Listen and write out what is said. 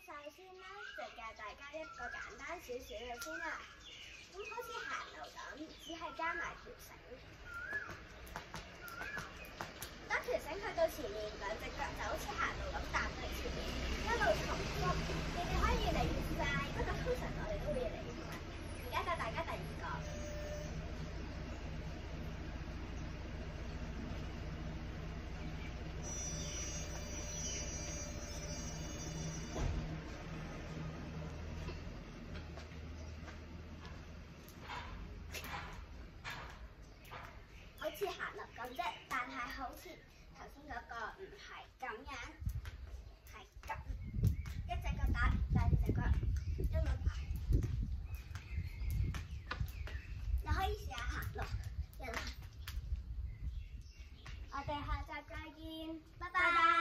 首先咧就教大家一個簡單少少嘅先啦。咁好似行路咁，只係加埋條繩。當條繩去到前面，兩隻腳就好似行路咁踏喺前面，一路重複。你哋可以越嚟越快，不過通常我哋都會越嚟越快。而家教大家第二個。好似行路咁啫，但係好似頭先嗰個唔係咁樣，係咁，一隻腳打，第二隻腳一路爬。你可以試下行路，一路。我哋下集再見，拜拜。